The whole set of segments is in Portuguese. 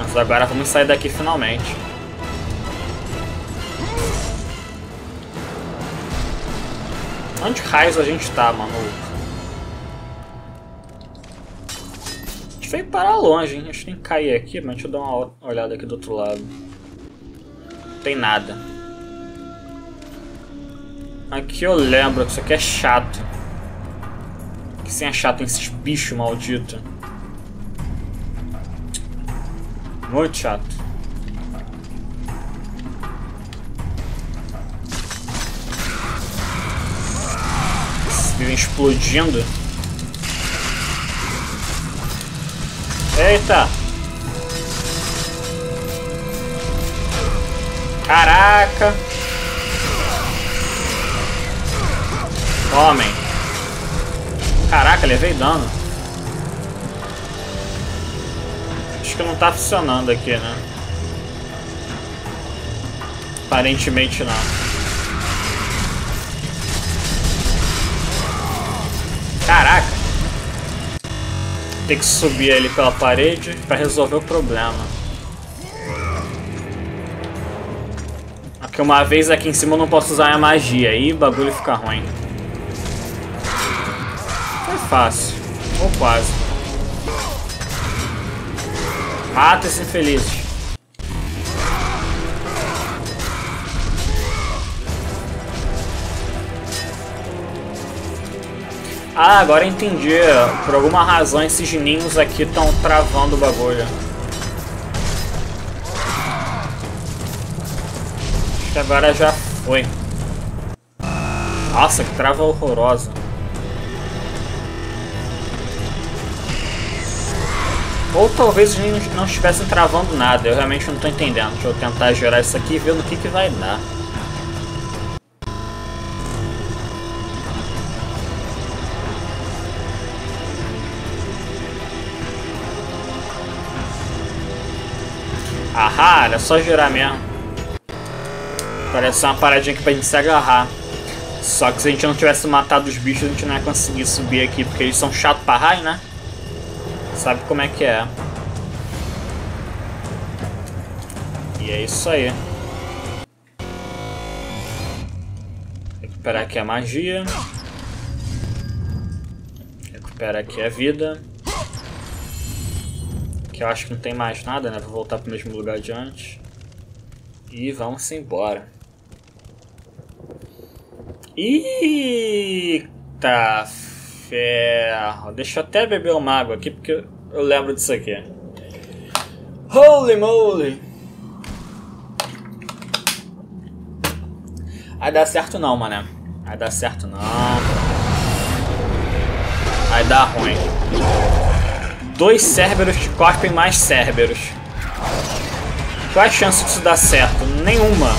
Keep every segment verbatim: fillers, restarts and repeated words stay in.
Mas agora vamos sair daqui finalmente. Onde raios a gente tá, mano? A gente veio parar longe, hein? A gente tem que cair aqui, mas deixa eu dar uma olhada aqui do outro lado. Não tem nada. Aqui eu lembro que isso aqui é chato. Que sim é chato, esses bichos malditos. Muito chato. Eles vivem explodindo. Eita! Caraca! Homem! Caraca, levei dano. Acho que não tá funcionando aqui, né? Aparentemente não. Caraca! Tem que subir ali pela parede pra resolver o problema. Aqui uma vez aqui em cima eu não posso usar a magia, aí o bagulho fica ruim. Foi fácil, ou quase. Mata esse infeliz. Ah, agora entendi. Por alguma razão esses ninhos aqui estão travando o bagulho. Acho que agora já foi. Nossa, que trava horrorosa. Ou talvez os ninhos não estivessem travando nada. Eu realmente não estou entendendo. Deixa eu tentar gerar isso aqui e ver no que, que vai dar. Ahá, era só girar mesmo. Parece uma paradinha aqui pra gente se agarrar. Só que se a gente não tivesse matado os bichos, a gente não ia conseguir subir aqui, porque eles são chatos pra raio, né? Sabe como é que é. E é isso aí. Recuperar aqui a magia. Recuperar aqui a vida. Que eu acho que não tem mais nada, né? Vou voltar pro mesmo lugar de antes. E vamos embora. Eita ferro. Deixa eu até beber uma água aqui, porque eu lembro disso aqui. Holy moly! Vai dar certo não, mané. Vai dar certo não. Vai dar ruim. Dois Cerberus te cospem mais Cerberus. Qual é a chance disso dar certo? Nenhuma.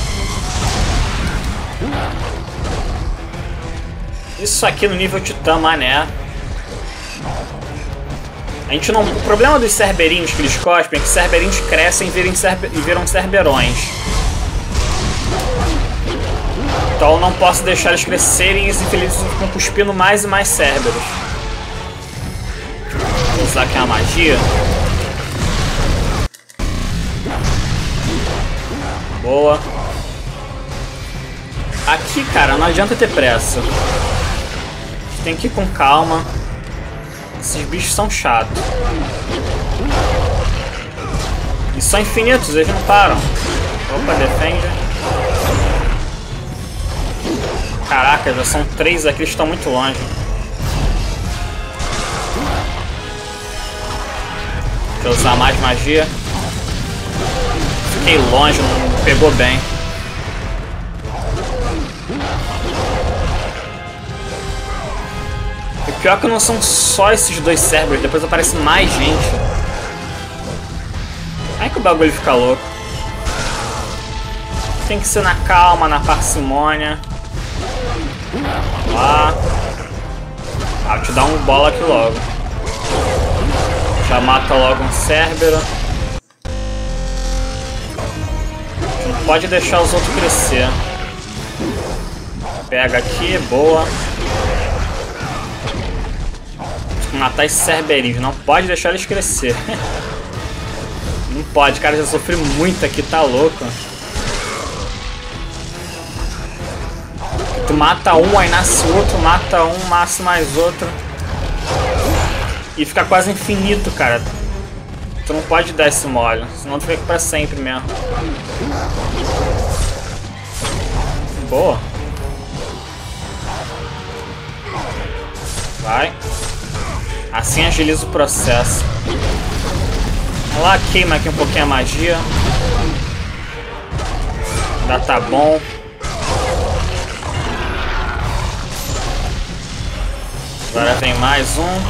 Isso aqui no nível Titã, mané. A gente não... O problema dos Cerberinhos que eles cospem é que Cerberinhos crescem e viram, cerber... e viram Cerberões. Então eu não posso deixar eles crescerem e os infelizes ficam cuspindo mais e mais Cerberus. Vou usar aqui a magia. Boa. Aqui, cara, não adianta ter pressa. Tem que ir com calma. Esses bichos são chatos. E são infinitos, eles não param. Opa, defende. Caraca, já são três aqui, eles estão muito longe. Deixa eu usar mais magia. Fiquei longe, não pegou bem. O pior é que não são só esses dois Cerberus, depois aparece mais gente. Aí que o bagulho fica louco. Tem que ser na calma, na parcimônia. Lá. Ah, vou te dar um bola aqui logo. Já mata logo um Cerbero. Não pode deixar os outros crescer. Pega aqui, boa. Matar esses Cerberinhos, não pode deixar eles crescer. Não pode, cara, já sofri muito aqui, tá louco. Tu mata um, aí nasce outro, mata um, nasce mais outro. E fica quase infinito, cara. Tu não pode dar esse mole, senão tu fica pra sempre mesmo. Boa. Vai. Assim agiliza o processo. Vamos lá, queima aqui um pouquinho a magia. Já tá bom. Agora vem mais um.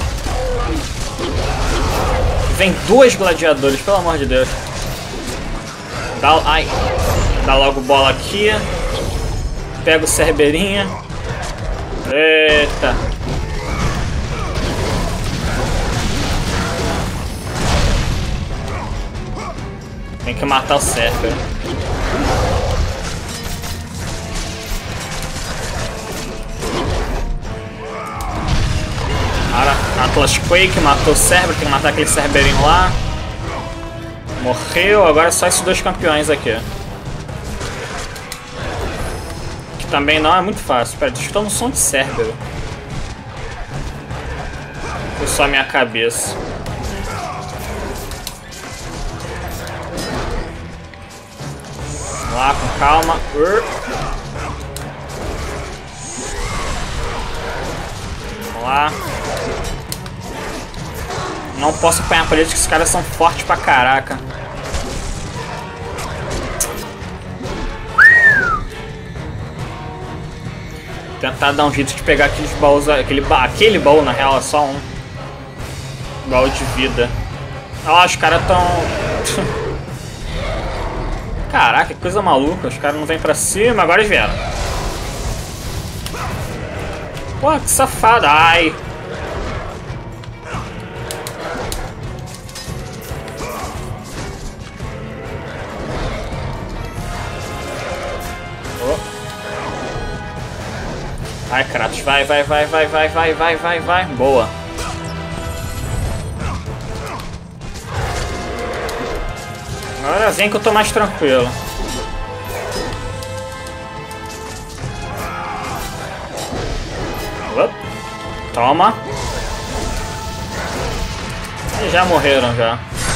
Vem dois gladiadores, pelo amor de Deus. Dá, ai, dá logo bola aqui. Pega o Cerberinha. Eita. Tem que matar o Cerber. Atlas Quake matou o Cerber, tem que matar aquele Cerberinho lá. Morreu, agora é só esses dois campeões aqui. Que também não é muito fácil. Pera, deixa eu escutar um som de Cerber. Foi só a minha cabeça. Vamos lá, com calma. Vamos lá. Não posso apanhar a parede, que esses caras são fortes pra caraca. Tentar dar um jeito de pegar aqueles baús. Aquele, ba aquele baú, na real, é só um baú de vida. Olha, os caras tão... Caraca, que coisa maluca. Os caras não vêm pra cima, agora eles vieram. Pô, que safado. Ai. Vai, Kratos, vai, vai, vai, vai, vai, vai, vai, vai, vai. Boa. Agora vem que eu tô mais tranquilo. Opa. Toma. E já morreram já.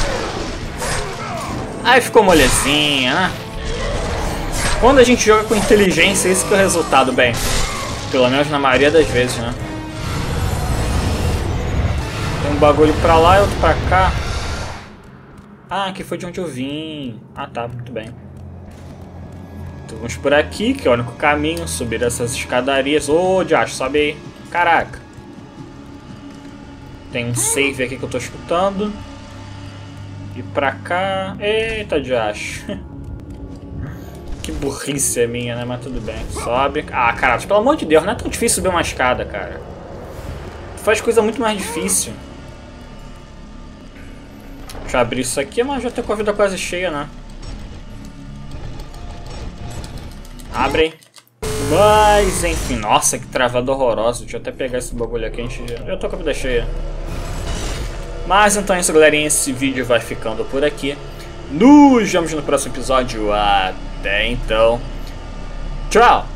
Aí ficou molezinha, né? Quando a gente joga com inteligência, esse que é o resultado, bem. Pelo menos na maioria das vezes, né? Tem um bagulho pra lá e outro pra cá. Ah, aqui foi de onde eu vim. Ah, tá, muito bem. Então vamos por aqui, que é o único caminho. Subir essas escadarias. Ô, oh, diacho, sobe aí. Caraca. Tem um save aqui que eu tô escutando. E pra cá... Eita, diacho. Que burrice é minha, né? Mas tudo bem. Sobe. Ah, cara, pelo amor de Deus, não é tão difícil subir uma escada, cara. Tu faz coisa muito mais difícil. Deixa eu abrir isso aqui, mas já tô com a vida quase cheia, né? Abre. Mas, enfim. Nossa, que travada horrorosa. Deixa eu até pegar esse bagulho aqui. A gente já... Eu tô com a vida cheia. Mas então é isso, galerinha. Esse vídeo vai ficando por aqui. Nos vemos no próximo episódio. Até então. Tchau!